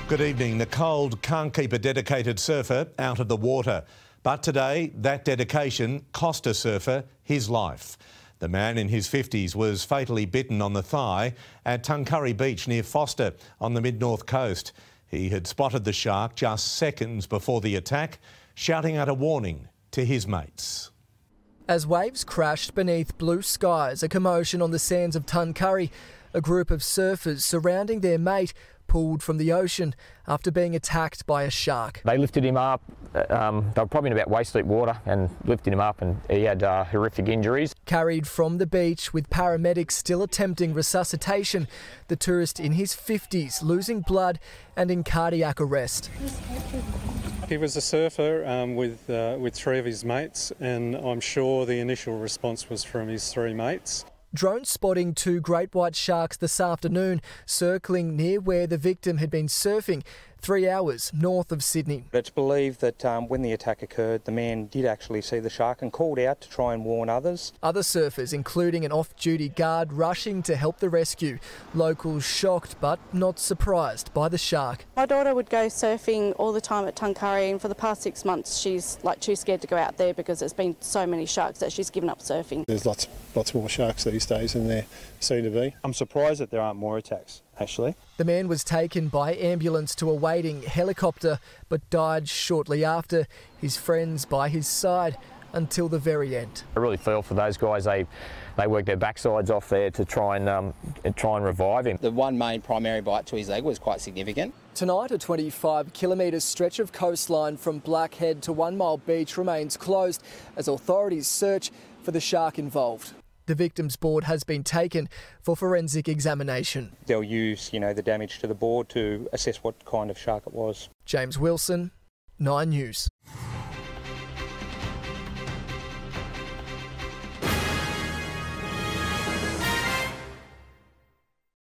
Good evening. The cold can't keep a dedicated surfer out of the water. But today, that dedication cost a surfer his life. The man in his 50s was fatally bitten on the thigh at Tuncurry Beach near Foster on the mid-north coast. He had spotted the shark just seconds before the attack, shouting out a warning to his mates. As waves crashed beneath blue skies, a commotion on the sands of Tuncurry, a group of surfers surrounding their mate pulled from the ocean after being attacked by a shark. They lifted him up, they were probably in about waist-deep water and lifted him up, and he had horrific injuries. Carried from the beach with paramedics still attempting resuscitation, the tourist in his 50s losing blood and in cardiac arrest. He was a surfer with three of his mates, and I'm sure the initial response was from his three mates. Drones spotting two great white sharks this afternoon circling near where the victim had been surfing, 3 hours north of Sydney. It's believed that when the attack occurred, the man did actually see the shark and called out to try and warn others. Other surfers, including an off-duty guard, rushing to help the rescue. Locals shocked but not surprised by the shark. My daughter would go surfing all the time at Tuncurry, and for the past 6 months she's too scared to go out there because there's been so many sharks that she's given up surfing. There's lots more sharks these days than there seem to be. I'm surprised that there aren't more attacks, actually. The man was taken by ambulance to a waiting helicopter but died shortly after, his friends by his side until the very end. I really feel for those guys. They worked their backsides off there to try and revive him. The one main primary bite to his leg was quite significant. Tonight, a 25-kilometre stretch of coastline from Blackhead to 1 Mile Beach remains closed as authorities search for the shark involved. The victim's board has been taken for forensic examination. They'll use, the damage to the board to assess what kind of shark it was. James Wilson, 9 News.